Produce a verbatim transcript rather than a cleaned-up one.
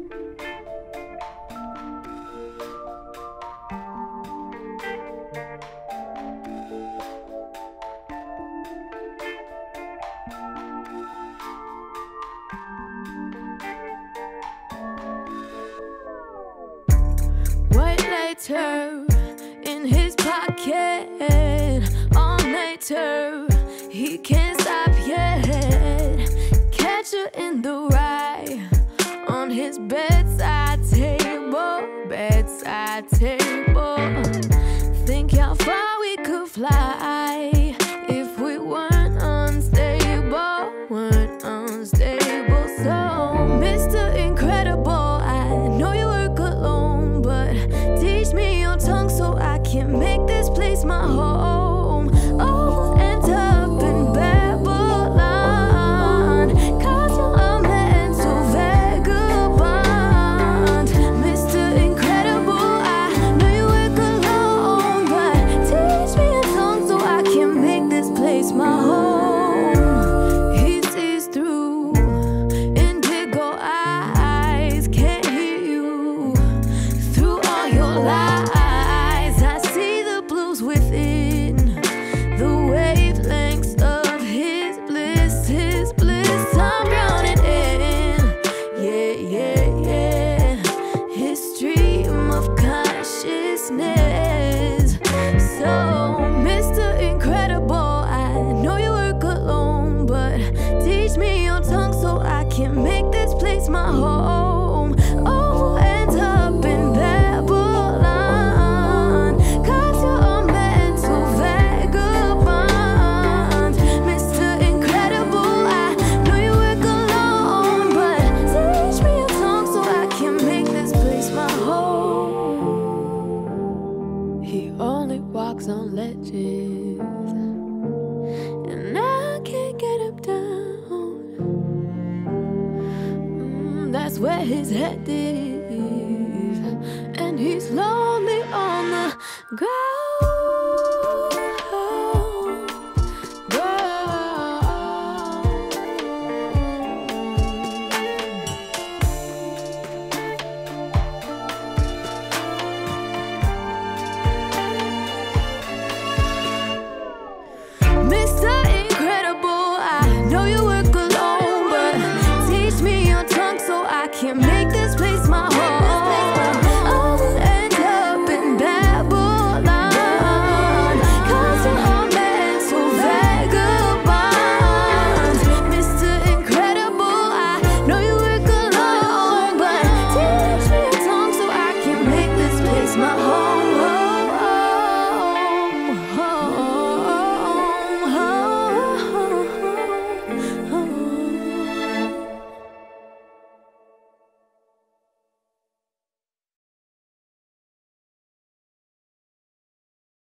In his pocket all nighter, he can't stop yet. Catch her in the rye on his bedside table, bedside table. Think how far we could fly if we weren't unstable, weren't unstable. So, Mister Incredible, I know you work alone, but teach me your tongue so I can make this place my home. Oh, end up in Babylon, cause you're a mental vagabond. Mister Incredible, I know you work alone, but teach me your tongue so I can make this place my home. He sees through indigo eyes, can't hear you through all your lies. I see the blues within the wavelengths of his bliss, his bliss. I'm drowning in, yeah, yeah, yeah, his stream of consciousness. So, Mister Incredible, I know you work alone, but teach me your tongue so I can make this place my home. Oh, end up in Babylon, cause you're a mental vagabond. Mister Incredible, I know you work alone, but teach me your tongue so I can make this place my home. He only walks on ledges, and I can't get him down. Mm, that's where his head is, and he's lonely on the ground. Mister Incredible, I know you